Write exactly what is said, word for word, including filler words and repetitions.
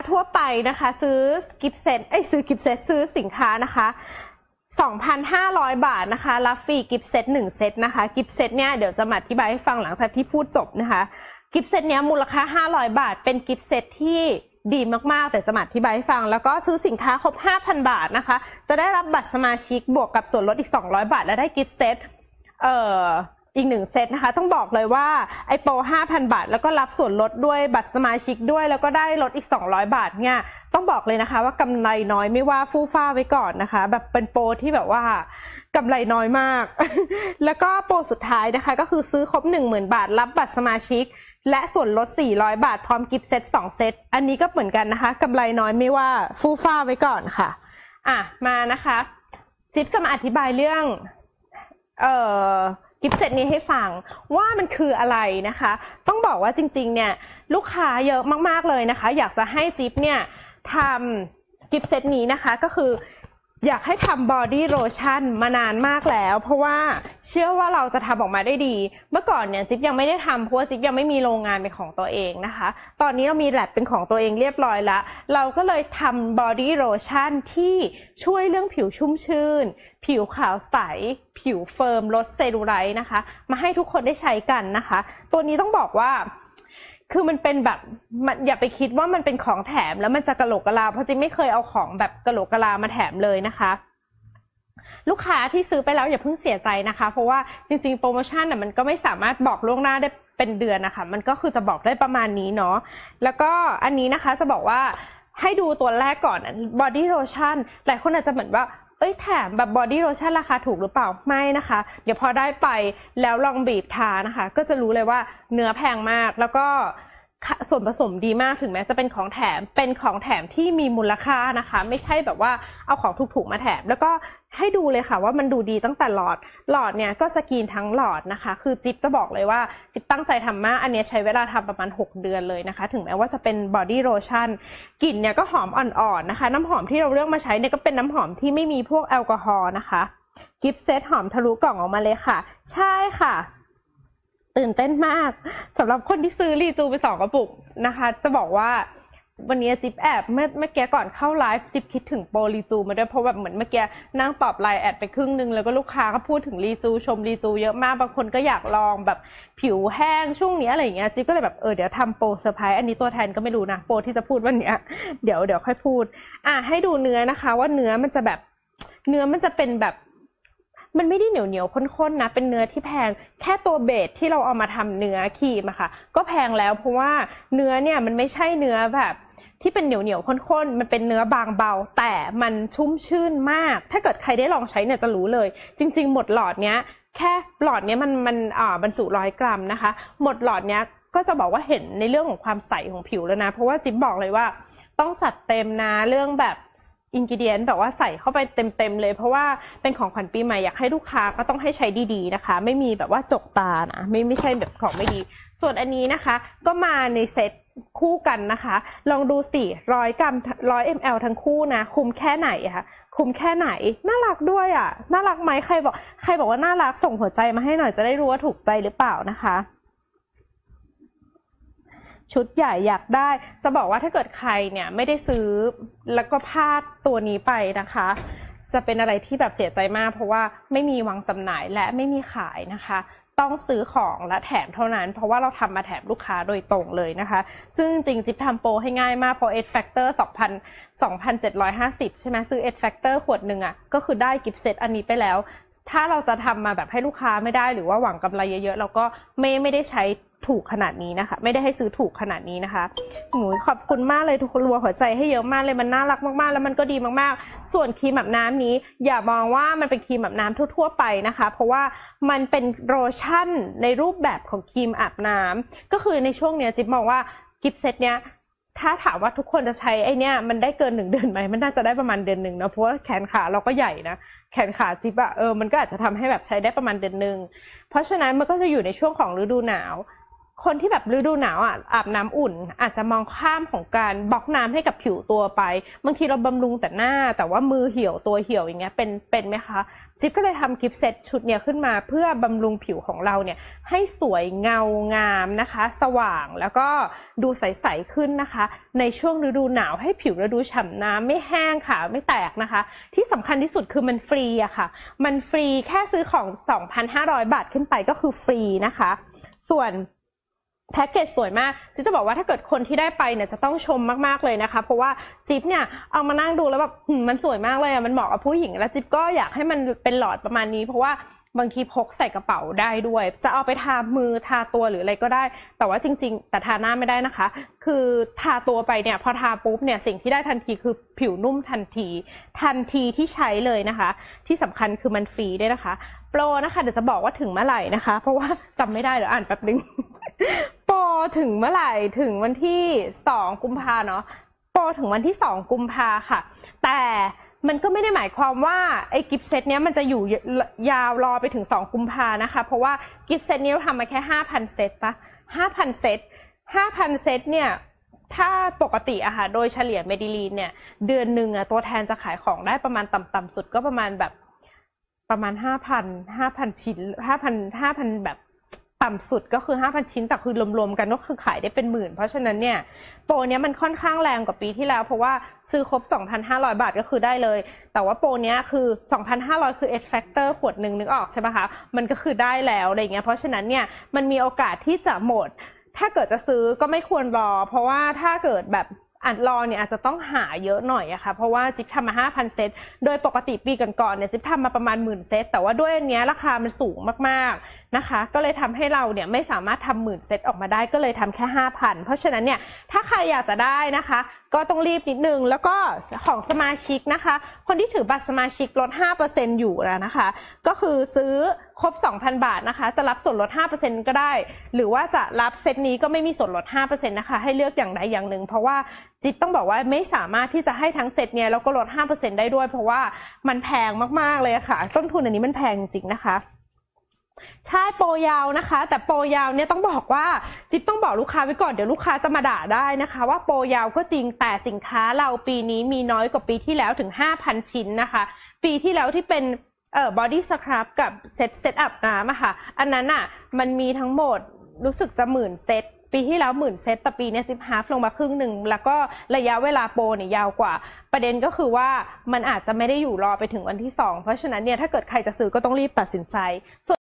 ทั่วไปนะคะซื้อกิฟต์เซตไอ้ซื้อกิฟต์เซตซื้อสินค้านะคะ สองพันห้าร้อย บาทนะคะรับฟรีกิฟต์เซตหนึ่งเซตนะคะกิฟต์เซตเนี่ยเดี๋ยวจะมาอธิบายให้ฟังหลังจากที่พูดจบนะคะกิฟต์เซตเนี้ยมูลค่าห้าร้อยบาทเป็นกิฟต์เซตที่ดีมากๆแต่จะมาอธิบายให้ฟังแล้วก็ซื้อสินค้าครบ ห้าพัน บาทนะคะจะได้รับบัตรสมาชิกบวกกับส่วนลดอีกสองร้อยบาทและได้กิฟต์เซตเอ่ออีกหนึ่งเซตนะคะต้องบอกเลยว่าไอโปร ห้าพัน บาทแล้วก็รับส่วนลดด้วยบัตรสมาชิกด้วยแล้วก็ได้ลดอีกสองร้อยบาทเนี่ยต้องบอกเลยนะคะว่ากำไรน้อยไม่ว่าฟู่ฟ้าไว้ก่อนนะคะแบบเป็นโปรที่แบบว่ากำไรน้อยมาก แล้วก็โปรสุดท้ายนะคะก็คือซื้อครบ หนึ่งหมื่น บาทรับบัตรสมาชิกและส่วนลดสี่ร้อยบาทพร้อมกิฟต์เซตสองเซตอันนี้ก็เหมือนกันนะคะกำไรน้อยไม่ว่าฟู่ฟ้าไว้ก่อนค่ะอ่ะมานะคะจิ๊บจะมาอธิบายเรื่องเอ่อกิฟต์เซตนี้ให้ฟังว่ามันคืออะไรนะคะต้องบอกว่าจริงๆเนี่ยลูกค้าเยอะมากๆเลยนะคะอยากจะให้จิ๊บเนี่ยทำกิฟต์เซตนี้นะคะก็คืออยากให้ทำบอดี้โลชั่นมานานมากแล้วเพราะว่าเชื่อว่าเราจะทำออกมาได้ดีเมื่อก่อนเนี่ยจิ๊บยังไม่ได้ทำเพราะว่าจิ๊บยังไม่มีโรงงานเป็นของตัวเองนะคะตอนนี้เรามีแลบเป็นของตัวเองเรียบร้อยแล้วเราก็เลยทำบอดี้โลชั่นที่ช่วยเรื่องผิวชุ่มชื่นผิวขาวใสผิวเฟิร์มลดเซลลูไลท์นะคะมาให้ทุกคนได้ใช้กันนะคะตัวนี้ต้องบอกว่าคือมันเป็นแบบอย่าไปคิดว่ามันเป็นของแถมแล้วมันจะกะโหลกกะลาเพราะจิ๊บไม่เคยเอาของแบบกะโหลกกะลามาแถมเลยนะคะลูกค้าที่ซื้อไปแล้วอย่าเพิ่งเสียใจนะคะเพราะว่าจริงๆโปรโมชั่นน่ะมันก็ไม่สามารถบอกล่วงหน้าได้เป็นเดือนนะคะมันก็คือจะบอกได้ประมาณนี้เนาะแล้วก็อันนี้นะคะจะบอกว่าให้ดูตัวแรกก่อนบอดี้โลชั่นหลายคนอาจจะเหมือนว่าเอ้ยแถมแบบบอดี้โลชั่นราคาถูกหรือเปล่าไม่นะคะเดี๋ยวพอได้ไปแล้วลองบีบทานะคะก็จะรู้เลยว่าเนื้อแพงมากแล้วก็ส่วนผสมดีมากถึงแม้จะเป็นของแถมเป็นของแถมที่มีมูลค่านะคะไม่ใช่แบบว่าเอาของถูกๆมาแถมแล้วก็ให้ดูเลยค่ะว่ามันดูดีตั้งแต่หลอดหลอดเนี่ยก็สกรีนทั้งหลอดนะคะคือจิ๊บจะบอกเลยว่าจิ๊บตั้งใจทำมากอันนี้ใช้เวลาทำประมาณหกเดือนเลยนะคะถึงแม้ว่าจะเป็นบอดี้โลชั่นกลิ่นเนี่ยก็หอมอ่อนๆนะคะน้ำหอมที่เราเลือกมาใช้เนี่ยก็เป็นน้ำหอมที่ไม่มีพวกแอลกอฮอล์นะคะกิฟต์เซตหอมทะลุกล่องออกมาเลยค่ะใช่ค่ะตื่นเต้นมากสำหรับคนที่ซื้อรีจูไปสองกระปุกนะคะจะบอกว่าวันนี้จิ๊บแอบเมื่อเมื่อกี้ก่อนเข้าไลฟ์จิ๊บคิดถึงโปรรีจูมาด้วยเพราะแบบเหมือนเมื่อกี้นั่งตอบไลน์แอดไปครึ่งนึงแล้วก็ลูกค้าก็พูดถึงรีจูชมรีจูเยอะมากบางคนก็อยากลองแบบผิวแห้งช่วงนี้อะไรอย่างเงี้ยจิ๊บก็เลยแบบเออเดี๋ยวทำโปรเซอร์ไพรส์อันนี้ตัวแทนก็ไม่รู้นะโปรที่จะพูดวันนี้เดี๋ยวเดี๋ยวค่อยพูดอ่ะให้ดูเนื้อนะคะว่าเนื้อมันจะแบบเนื้อมันจะเป็นแบบมันไม่ได้เหนียวเหนียวข้นๆนะเป็นเนื้อที่แพงแค่ตัวเบสที่เราเอามาทำเนื้อครีมอะค่ะก็แพงแล้วเพราะว่าเนื้อเนี่ยมันไม่ใช่เนื้อแบบที่เป็นเหนียวเหนียวข้นๆมันเป็นเนื้อบางเบาแต่มันชุ่มชื่นมากถ้าเกิดใครได้ลองใช้เนี่ยจะรู้เลยจริงๆหมดหลอดเนี้ยแค่หลอดเนี้ยมันมันอ่าบรรจุร้อยกรัมนะคะหมดหลอดเนี้ยก็จะบอกว่าเห็นในเรื่องของความใสของผิวแล้วนะเพราะว่าจิ๊บบอกเลยว่าต้องจัดเต็มนะเรื่องแบบอินกิเดียนแบบว่าใส่เข้าไปเต็มๆเลยเพราะว่าเป็นของขวัญปีใหม่อยากให้ลูกค้าก็ต้องให้ใช้ดีๆนะคะไม่มีแบบว่าจกตานะไม่ไม่ใช่แบบของไม่ดีส่วนอันนี้นะคะก็มาในเซตคู่กันนะคะลองดูสิร้อยกรัมร้อยมลทั้งคู่นะคุ้มแค่ไหนคะคุ้มแค่ไหนน่ารักด้วยอ่ะน่ารักไหมใครบอกใครบอกว่าน่ารักส่งหัวใจมาให้หน่อยจะได้รู้ว่าถูกใจหรือเปล่านะคะชุดใหญ่อยากได้จะบอกว่าถ้าเกิดใครเนี่ยไม่ได้ซื้อแล้วก็พลาดตัวนี้ไปนะคะจะเป็นอะไรที่แบบเสียใจมากเพราะว่าไม่มีวางจำหน่ายและไม่มีขายนะคะต้องซื้อของและแถมเท่านั้นเพราะว่าเราทำมาแถมลูกค้าโดยตรงเลยนะคะซึ่งจริงจิ๊บทำโปรให้ง่ายมากเพราะ X Factor สองพัน สองพันเจ็ดร้อยห้าสิบใช่ไหมซื้อ X Factor ขวดหนึ่งอ่ะก็คือได้กิฟต์เซตอันนี้ไปแล้วถ้าเราจะทำมาแบบให้ลูกค้าไม่ได้หรือว่าหวังกำไรเยอะๆเราก็ไม่ไม่ได้ใช้ถูกขนาดนี้นะคะไม่ได้ให้ซื้อถูกขนาดนี้นะคะหนูขอบคุณมากเลยทุกคนรัวหัวใจให้เยอะมากเลยมันน่ารักมากๆแล้วมันก็ดีมากๆส่วนครีมอาบน้ำนี้อย่ามองว่ามันเป็นครีมอาบน้ำทั่วๆไปนะคะเพราะว่ามันเป็นโลชั่นในรูปแบบของครีมอาบน้ำก็คือในช่วงเนี้ยจิ๊บมองว่ากิฟต์เซตเนี้ยถ้าถามว่าทุกคนจะใช้ไอเนี้ยมันได้เกินหนึ่งเดือนไหมมันน่าจะได้ประมาณเดือนหนึ่งนะเพราะว่าแขนขาเราก็ใหญ่นะแขนขาจิ๊บอะเออมันก็อาจจะทำให้แบบใช้ได้ประมาณเดือนหนึ่งเพราะฉะนั้นมันก็จะอยู่ในช่วงของฤดูหนาวคนที่แบบฤดูหนาวอ่ะอาบน้ำอุ่นอาจจะมองข้ามของการบล็อกน้ำให้กับผิวตัวไปบางทีเราบำรุงแต่หน้าแต่ว่ามือเหี่ยวตัวเหี่ยวอย่างเงี้ยเป็นเป็นไหมคะจิ๊บก็เลยทำกิฟต์เซตชุดเนี้ยขึ้นมาเพื่อบำรุงผิวของเราเนี่ยให้สวยเงางามนะคะสว่างแล้วก็ดูใสๆขึ้นนะคะในช่วงฤดูหนาวให้ผิวเราดูฉ่ำน้ำไม่แห้งค่ะไม่แตกนะคะที่สำคัญที่สุดคือมันฟรีอะค่ะมันฟรีแค่ซื้อของ สองพันห้าร้อย บาทขึ้นไปก็คือฟรีนะคะส่วนแพ็กเกจสวยมากจิ๊บจะบอกว่าถ้าเกิดคนที่ได้ไปเนี่ยจะต้องชมมากๆเลยนะคะเพราะว่าจิ๊บเนี่ยเอามานั่งดูแล้วแบบมันสวยมากเลยอ่ะมันเหมาะกับผู้หญิงแล้วจิ๊บก็อยากให้มันเป็นหลอดประมาณนี้เพราะว่าบางทีพกใส่กระเป๋าได้ด้วยจะเอาไปทามือทาตัวหรืออะไรก็ได้แต่ว่าจริงๆแต่ทาหน้าไม่ได้นะคะคือทาตัวไปเนี่ยพอทาปุ๊บเนี่ยสิ่งที่ได้ทันทีคือผิวนุ่มทันทีทันทีที่ใช้เลยนะคะที่สำคัญคือมันฟรีด้วยนะคะโปรนะคะเดี๋ยวจะบอกว่าถึงเมื่อไหร่นะคะเพราะว่าจำไม่ได้เดี๋ยวอ่านแป๊บนึงโปรถึงเมื่อไหร่ถึงวันที่สองกุมภาเนาะโปรถึงวันที่สองกุมภาค่ะแต่มันก็ไม่ได้หมายความว่าไอ้กิฟต์เซตเนี้ยมันจะอยู่ยาวรอไปถึงสองกุมภานะคะเพราะว่ากิฟต์เซตนี้เราทำมาแค่ ห้าพัน เซตปะ ห้าพัน เซต ห้าพัน เซตเนี่ยถ้าปกติอะค่ะโดยเฉลี่ยเมดิลีนเนี่ยเดือนหนึ่งอะตัวแทนจะขายของได้ประมาณต่ำๆสุดก็ประมาณแบบประมาณ ห้าพัน ห้าพัน ชิ้น ห้าพัน ห้าพัน แบบต่ำสุดก็คือ ห้าพัน ชิ้นแต่คือรวมๆกันก็คือขายได้เป็นหมื่นเพราะฉะนั้นเนี่ยโปรเนี้ยมันค่อนข้างแรงกว่าปีที่แล้วเพราะว่าซื้อครบ สองพันห้าร้อย บาทก็คือได้เลยแต่ว่าโปรเนี้ยคือ สองพันห้าร้อย คือ X Factor ขวดหนึ่งนึกออกใช่ไหมคะมันก็คือได้แล้วอะไรเงี้ยเพราะฉะนั้นเนี่ยมันมีโอกาสที่จะหมดถ้าเกิดจะซื้อก็ไม่ควรรอเพราะว่าถ้าเกิดแบบอัดรอเนี่ยอาจจะต้องหาเยอะหน่อยอะค่ะเพราะว่าจิ๊บทำมา ห้าพัน เซตโดยปกติปีก่อนๆเนี่ยจิ๊บทำมาประมาณหมื่นเซตแต่ว่าด้วยอันนี้ราคามันสูงมากๆนะคะก็เลยทำให้เราเนี่ยไม่สามารถทำหมื่นเซตออกมาได้ก็เลยทำแค่ ห้าพัน เพราะฉะนั้นเนี่ยถ้าใครอยากจะได้นะคะก็ต้องรีบนิดนึงแล้วก็ของสมาชิกนะคะคนที่ถือบัตรสมาชิกลด ห้าเปอร์เซ็นต์ อยู่แล้วนะคะก็คือซื้อครบ สองพัน บาทนะคะจะรับส่วนลด ห้าเปอร์เซ็นต์ ก็ได้หรือว่าจะรับเซตนี้ก็ไม่มีส่วนลด ห้าเปอร์เซ็นต์ นะคะให้เลือกอย่างใดอย่างหนึ่งเพราะว่าจิ๊บต้องบอกว่าไม่สามารถที่จะให้ทั้งเซตเนี้ยแล้วก็ลด ห้าเปอร์เซ็นต์ ได้ด้วยเพราะว่ามันแพงมากๆเลยค่ะต้นทุนอันนี้มันแพงจริงนะคะใช่โปรยาวนะคะแต่โปรยาวเนี่ยต้องบอกว่าจิ๊บต้องบอกลูกค้าไว้ก่อนเดี๋ยวลูกค้าจะมาด่าได้นะคะว่าโปรยาวก็จริงแต่สินค้าเราปีนี้มีน้อยกว่าปีที่แล้วถึง ห้าพัน ชิ้นนะคะปีที่แล้วที่เป็นเอ่อบอดี้สครับกับเซตเซตอัพน้ำอะค่ะอันนั้นอะมันมีทั้งหมดรู้สึกจะหมื่นเซตปีที่แล้วหมื่นเซตแต่ปีนี้จิ๊บฮาฟลงมาครึ่งหนึ่งแล้วก็ระยะเวลาโปรเนี่ยยาวกว่าประเด็นก็คือว่ามันอาจจะไม่ได้อยู่รอไปถึงวันที่สองเพราะฉะนั้นเนี่ยถ้าเกิดใครจะซื้อก็ต้องรีบตัดสินใจ